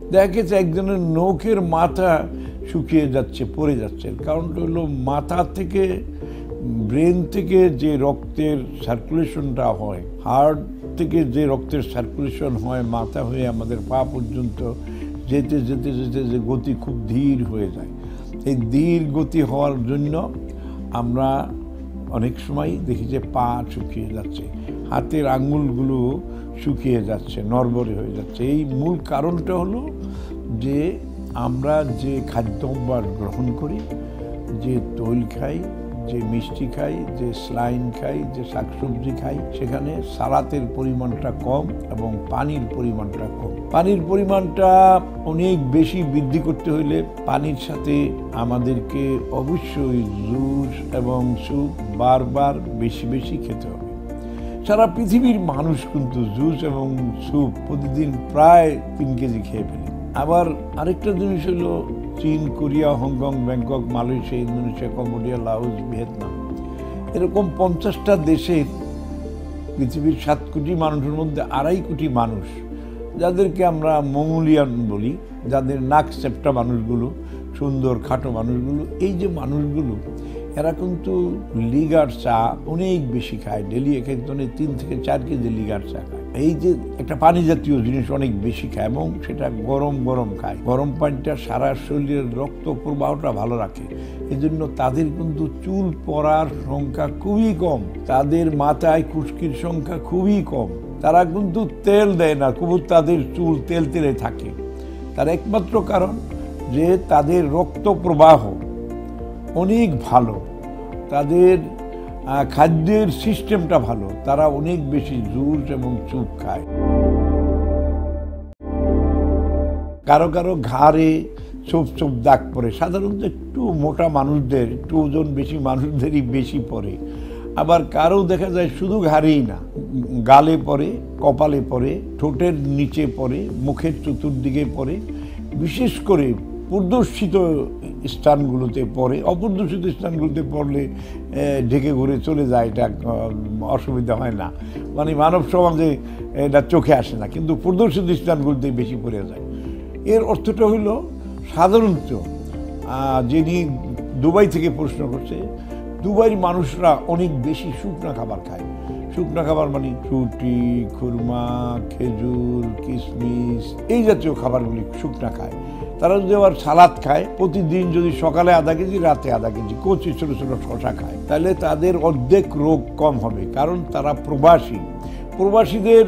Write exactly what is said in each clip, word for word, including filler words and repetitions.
দেখা গেছে একজনের নখের মাথা শুকিয়ে যাচ্ছে, পড়ে যাচ্ছে। কারণটা হলো মাথা থেকে ব্রেন থেকে যে রক্তের সার্কুলেশনটা হয়, হার্ট থেকে যে রক্তের সার্কুলেশন হয় মাথা হয়ে আমাদের পা পর্যন্ত যেতে যেতে যেতে যে গতি খুব ধীর হয়ে যায়। এই ধীর গতি হওয়ার জন্য আমরা অনেক সময় দেখি যে পা শুকিয়ে যাচ্ছে, হাতের আঙুলগুলো শুকিয়ে যাচ্ছে, নড়বড়ে হয়ে যাচ্ছে। এই মূল কারণটা হলো যে আমরা যে খাদ্য অভ্যাস গ্রহণ করি, যে তৈল খাই, যে মিষ্টি খাই, যে স্লাইন খাই, যে শাকসবজি খাই, সেখানে সালাতের পরিমাণটা কম এবং পানির পরিমাণটা কম। পানির পরিমাণটা অনেক বেশি বৃদ্ধি করতে হইলে পানির সাথে আমাদেরকে অবশ্যই জুস এবং স্যুপ বারবার বেশি বেশি খেতে হবে। সারা পৃথিবীর মানুষ কিন্তু জুস এবং স্যুপ প্রতিদিন প্রায় তিন কেজি খেয়ে ফেলে। আবার আরেকটা জিনিস হলো চীন, Korea, Hong Kong, Bangkok, Malaysia, Indonesia, Cambodia, Laos, Vietnam, এরকম পঞ্চাশটা দেশের পৃথিবীর সাত কোটি মানুষের মধ্যে আড়াই কোটি মানুষ, যাদেরকে আমরা মঙ্গোলিয়ান বলি, যাদের নাক চেপ্টা মানুষগুলো, সুন্দর খাটো মানুষগুলো, এই যে মানুষগুলো এরা কিন্তু লিগার চা অনেক বেশি খায়। ডেলি এক একজনে তিন থেকে চার কেজি লিগার চা খায়। এই যে একটা পানি জাতীয় জিনিস অনেক বেশি খায় এবং সেটা গরম গরম খায়। গরম পানিটা সারা শরীরের রক্ত প্রবাহটা ভালো রাখে। এই জন্য তাদের কিন্তু চুল পড়ার সংখ্যা খুবই কম, তাদের মাথায় খুশকির সংখ্যা খুবই কম। তারা কিন্তু তেল দেয় না, খুব তাদের চুল তেল তেলে থাকে। তার একমাত্র কারণ যে তাদের রক্ত প্রবাহ অনেক ভালো, তাদের খাদ্যের সিস্টেমটা ভালো, তারা অনেক বেশি জুস এবং চুপ খায়। কারো কারো ঘাড়ে ছোপ ছোপ দাগ পড়ে, সাধারণত একটু মোটা মানুষদের, একটু ওজন বেশি মানুষদেরই বেশি পড়ে। আবার কারো দেখা যায় শুধু ঘাড়েই না, গালে পড়ে, কপালে পড়ে, ঠোঁটের নিচে পড়ে, মুখের চতুর্দিকে পড়ে, বিশেষ করে প্রদর্শিত স্থানগুলোতে পড়ে। অপ্রদর্শিত স্থানগুলোতে পড়লে ঢেকে ঘুরে চলে যায়, এটা অসুবিধা হয় না, মানে মানব সমাজে এটা চোখে আসে না, কিন্তু প্রদর্শিত স্থানগুলোতে বেশি পড়ে যায়। এর অর্থটা হইল সাধারণত যিনি দুবাই থেকে প্রশ্ন করছে, দুবাইয়ের মানুষরা অনেক বেশি শুকনা খাবার খায়। শুকনা খাবার মানে রুটি, খুরমা, খেজুর, কিশমিশ, এই জাতীয় খাবারগুলি শুকনা খায়। তারা যদি আবার সালাদ খায়, প্রতিদিন যদি সকালে আধা কেজি, রাতে আধা কেজি কচি ছোটো ছোটো শশা খায়, তাহলে তাদের অর্ধেক রোগ কম হবে। কারণ তারা প্রবাসী। প্রবাসীদের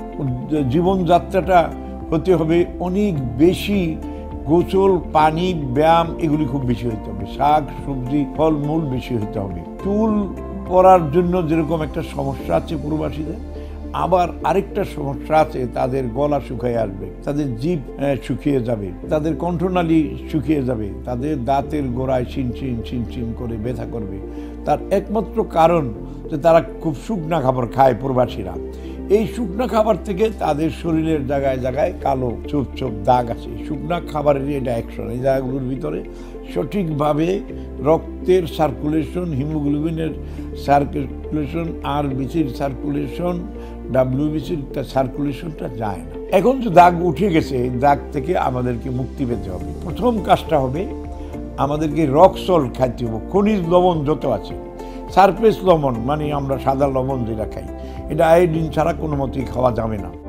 জীবনযাত্রাটা হতে হবে অনেক বেশি গোসল, পানি, ব্যায়াম এগুলি খুব বেশি হইতে হবে, শাক সবজি ফলমূল বেশি হইতে হবে। চুল পড়ার জন্য যেরকম একটা সমস্যা আছে প্রবাসীদের, আবার আরেকটা সমস্যা আছে, তাদের গলা শুকিয়ে আসবে, তাদের জিভ শুকিয়ে যাবে, তাদের কণ্ঠনালী শুকিয়ে যাবে, তাদের দাঁতের গোড়ায় চিনচিন চিনচিন করে ব্যথা করবে। তার একমাত্র কারণ যে তারা খুব শুকনা খাবার খায় প্রবাসীরা। এই শুকনা খাবার থেকে তাদের শরীরের জায়গায় জায়গায় কালো ছোপ ছোপ দাগ আছে। শুকনা খাবারের এটা অ্যাকশন, এই জায়গাগুলোর ভিতরে সঠিকভাবে রক্তের সার্কুলেশন, হিমোগ্লোবিনের সার্কুলেশন, আর বিসির সার্কুলেশন, ডাব্লিউবিসির সার্কুলেশনটা যায় না। এখন যে দাগ উঠে গেছে, এই দাগ থেকে আমাদেরকে মুক্তি পেতে হবে। প্রথম কাজটা হবে আমাদেরকে রক সল্ট খাইতে হবে, খনিজ লবণ যত আছে। সারফেস লবণ মানে আমরা সাদা লবণ যেটা খাই, এটা আয়োডিন ছাড়া কোনো মতেই খাওয়া যাবে না।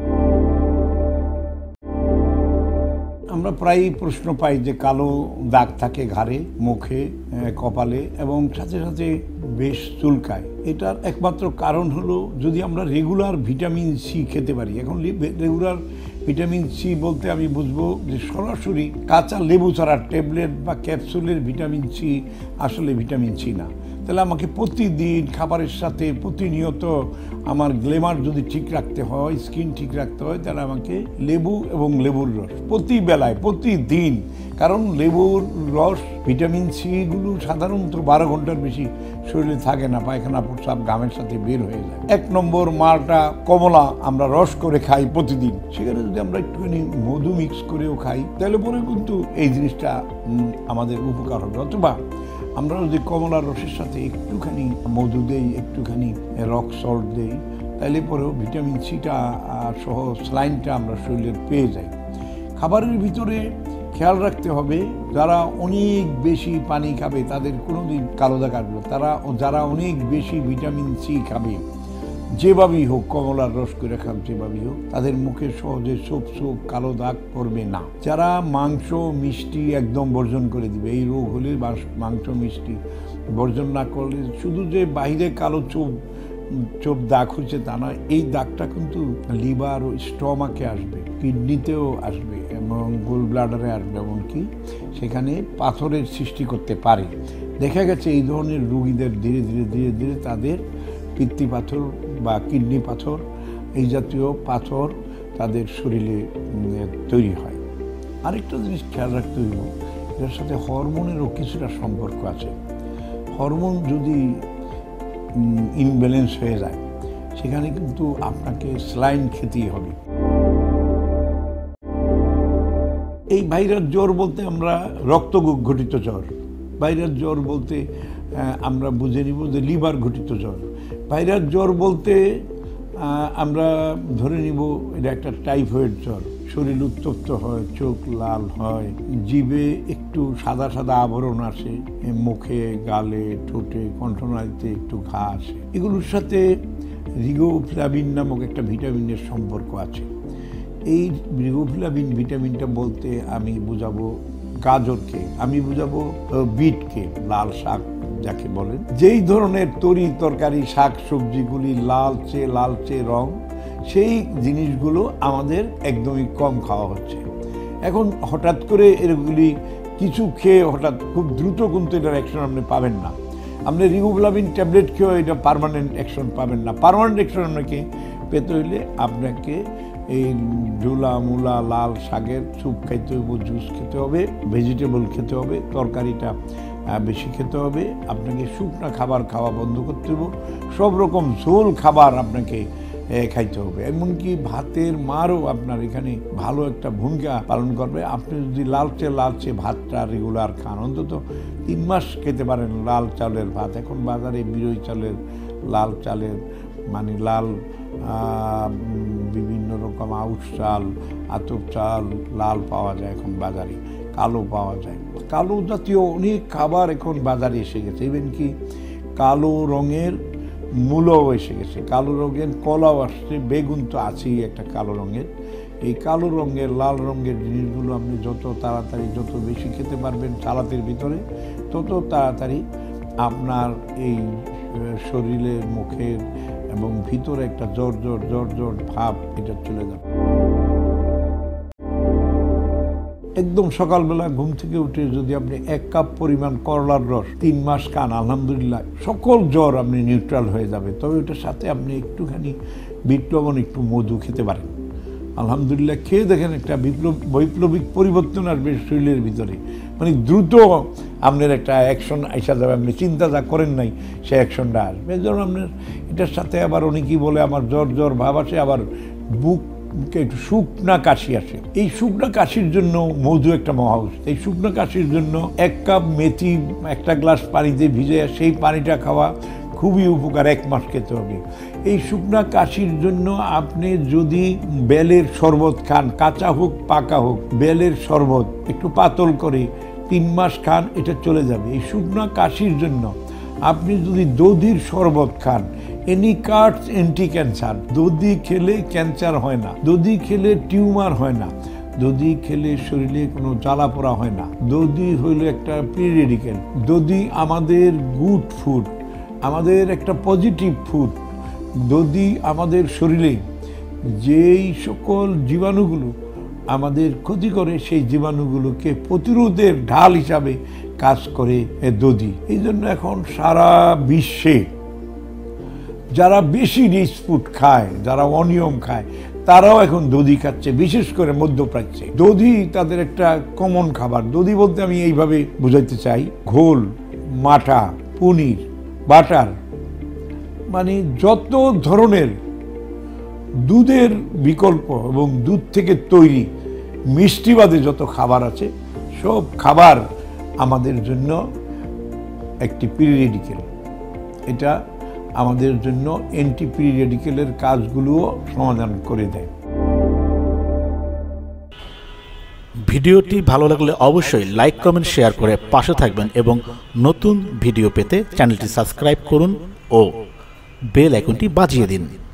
আমরা প্রায়ই প্রশ্ন পাই যে কালো দাগ থাকে ঘাড়ে, মুখে, কপালে এবং সাথে সাথে বেশ চুলকায়। এটার একমাত্র কারণ হলো যদি আমরা রেগুলার ভিটামিন সি খেতে পারি। এখন রেগুলার ভিটামিন সি বলতে আমি বুঝবো যে সরাসরি কাঁচা লেবু ছাড়া ট্যাবলেট বা ক্যাপসুলের ভিটামিন সি আসলে ভিটামিন সি না। তাহলে আমাকে প্রতিদিন খাবারের সাথে প্রতিনিয়ত আমার গ্লেমার যদি ঠিক রাখতে হয়, স্কিন ঠিক রাখতে হয়, তাহলে আমাকে লেবু এবং লেবুর রস প্রতি বেলায় প্রতিদিন। কারণ লেবুর রস, ভিটামিন সিগুলো সাধারণত বারো ঘন্টার বেশি শরীরে থাকে না, পায়খানা প্রস্রাব ঘামের সাথে বের হয়ে যায়। এক নম্বর মালটা কমলা আমরা রস করে খাই প্রতিদিন, সেখানে যদি আমরা একটুখানি মধু মিক্স করেও খাই, তাহলে পরে কিন্তু এই জিনিসটা আমাদের উপকার হবে। অথবা আমরা যদি কমলার রসের সাথে একটুখানি মধু দেই, একটুখানি রক সল্ট দেই, তাহলে পরেও ভিটামিন সিটা সহ স্লাইনটা আমরা শরীরে পেয়ে যাই। খাবারের ভিতরে খেয়াল রাখতে হবে, যারা অনেক বেশি পানি খাবে তাদের কোনোদিন কালো দাগ আসবে, তারা যারা অনেক বেশি ভিটামিন সি খাবে, যেভাবেই হোক, কমলার রস করে খান, যেভাবেই হোক, তাদের মুখে সহজে সোপ সোপ কালো দাগ পড়বে না। যারা মাংস মিষ্টি একদম বর্জন করে দিবে, এই রোগ হলে মাংস মিষ্টি বর্জন না করলে শুধু যে বাইরে কালো চোপ চোপ দাগ হচ্ছে তা নয়, এই দাগটা কিন্তু লিভার ও স্টমাকে আসবে, কিডনিতেও আসবে এবং গোল ব্লাডারে আসবে, এমনকি সেখানে পাথরের সৃষ্টি করতে পারে। দেখা গেছে এই ধরনের রোগীদের ধীরে ধীরে ধীরে ধীরে তাদের পিত্তি পাথর বা কিডনি পাথর, এই জাতীয় পাথর তাদের শরীরে তৈরি হয়। আরেকটা জিনিস খেয়াল রাখতে হইব, এর সাথে হরমোনেরও কিছুটা সম্পর্ক আছে। হরমোন যদি ইনব্যালেন্স হয়ে যায় সেখানে কিন্তু আপনাকে স্যালাইন খেতেই হবে। এই ভাইরাস জ্বর বলতে আমরা রক্ত ঘটিত জ্বর, ভাইরাস জ্বর বলতে আমরা বুঝে নিব যে লিভার ঘটিত জ্বর। ভাইরাস জ্বর বলতে আমরা ধরে নিব এটা একটা টাইফয়েড জ্বর, শরীর উত্তপ্ত হয়, চোখ লাল হয়, জিভে একটু সাদা সাদা আবরণ আসে, মুখে, গালে, ঠোঁটে, কণ্ঠনালীতে একটু ঘা আসে। এগুলোর সাথে রিবোফ্লাভিন নামক একটা ভিটামিনের সম্পর্ক আছে। এই রিবোফ্লাভিন ভিটামিনটা বলতে আমি বুঝাবো গাজরকে, আমি বুঝাবো বিটকে, লাল শাক যাকে বলেন। যেই ধরনের তরি তরকারি শাক সবজিগুলি লালচে লালচে রং, সেই জিনিসগুলো আমাদের একদমই কম খাওয়া হচ্ছে। এখন হঠাৎ করে এগুলি কিছু খেয়ে হঠাৎ খুব দ্রুত কিন্তু এটার অ্যাকশন আপনি পাবেন না। আপনি রিবোফ্লাভিন ট্যাবলেট খেয়েও এটা পার্মানেন্ট অ্যাকশন পাবেন না। পার্মানেন্ট অ্যাকশন আপনাকে পেতে হইলে আপনাকে এই ঝোলা মূলা লাল শাকের স্যুপ খাইতে হবে, জুস খেতে হবে, ভেজিটেবল খেতে হবে, তরকারিটা বেশি খেতে হবে, আপনাকে শুকনা খাবার খাওয়া বন্ধ করতে হবে, সব রকম ঝোল খাবার আপনাকে খাইতে হবে। এমনকি ভাতের মারও আপনার এখানে ভালো একটা ভূমিকা পালন করবে। আপনি যদি লালচে লালচে ভাতটা রেগুলার খান, অন্তত তিন মাস খেতে পারেন লাল চালের ভাত। এখন বাজারে বিরই চালের, লাল চালের মানে লাল বিভিন্ন রকম আউশ চাল, আতপ চাল লাল পাওয়া যায় এখন বাজারে, কালো পাওয়া যায়। কালো জাতীয় অনেক খাবার এখন বাজারে এসে গেছে, ইভেন কি কালো রঙের মূলও এসে গেছে, কালো রঙের কলাও আসছে, বেগুন তো আছেই একটা কালো রঙের। এই কালো রঙের লাল রঙের জিনিসগুলো আপনি যত তাড়াতাড়ি যত বেশি খেতে পারবেন সালাতের ভিতরে, তত তাড়াতাড়ি আপনার এই শরীরের মুখের এবং ভিতরে একটা জ্বর জ্বর জ্বর জ্বর ভাব এটা চলে যাবে। একদম সকালবেলা ঘুম থেকে উঠে যদি আপনি এক কাপ পরিমাণ করলার রস তিন মাস খান, আলহামদুলিল্লাহ সকল জ্বর আপনি নিউট্রাল হয়ে যাবে। তবে ওটার সাথে আপনি একটুখানি বিট লবণ, একটু মধু খেতে পারেন। আলহামদুলিল্লাহ খেয়ে দেখেন একটা বিপ্লব বৈপ্লবিক পরিবর্তন আসবে শরীরের ভিতরে, মানে দ্রুত আপনার একটা অ্যাকশন আসা যাবে। আপনি চিন্তা যা করেন নাই সে অ্যাকশনটা আসবে। এই জন্য আপনার এটার সাথে আবার অনেকেই বলে আমার জ্বর জ্বর ভাব আসে, আবার বুক একটু শুকনা কাশি আসে। এই শুকনা কাশির জন্য মধু একটা মহা ঔষধ। এই শুকনা কাশির জন্য এক কাপ মেথি একটা গ্লাস পানিতে ভিজে সেই পানিটা খাওয়া খুবই উপকার, এক মাস খেতে হবে। এই শুকনা কাশির জন্য আপনি যদি বেলের শরবত খান, কাঁচা হোক পাকা হোক, বেলের শরবত একটু পাতল করে তিন মাস খান, এটা চলে যাবে। এই শুকনা কাশির জন্য আপনি যদি দধির শরবত খান, এনি কার্ডস অ্যান্টি ক্যান্সার, দধি খেলে ক্যান্সার হয় না, দধি খেলে টিউমার হয় না, দধি খেলে শরীরে কোনো জ্বালা পোড়া হয় না। দধি হইল একটা প্রি রেডিক্যাল, দধি আমাদের গুড ফুড, আমাদের একটা পজিটিভ ফুড। দধি আমাদের শরীরে যেই সকল জীবাণুগুলো আমাদের ক্ষতি করে সেই জীবাণুগুলোকে প্রতিরোধের ঢাল হিসাবে কাজ করে দধি। এই জন্য এখন সারা বিশ্বে যারা বেশি রিচ ফুড খায়, যারা অনিয়ম খায়, তারাও এখন দধি খাচ্ছে, বিশেষ করে মধ্যপ্রাচ্যে। দধি তাদের একটা কমন খাবার। দধি বলতে আমি এইভাবে বুঝাইতে চাই, ঘোল, মাঠা, পনির, বাটার, মানে যত ধরনের দুধের বিকল্প এবং দুধ থেকে তৈরি মিষ্টিবাদে যত খাবার আছে, সব খাবার আমাদের জন্য একটি প্রি রেডিক্যাল। এটা আমাদের জন্য অ্যান্টি প্রি রেডিক্যালের কাজগুলোও সমাধান করে দেয়। ভিডিওটি ভালো লাগলে অবশ্যই লাইক কমেন্ট শেয়ার করে পাশে থাকবেন এবং নতুন ভিডিও পেতে চ্যানেলটি সাবস্ক্রাইব করুন ও বেল আইকনটি বাজিয়ে দিন।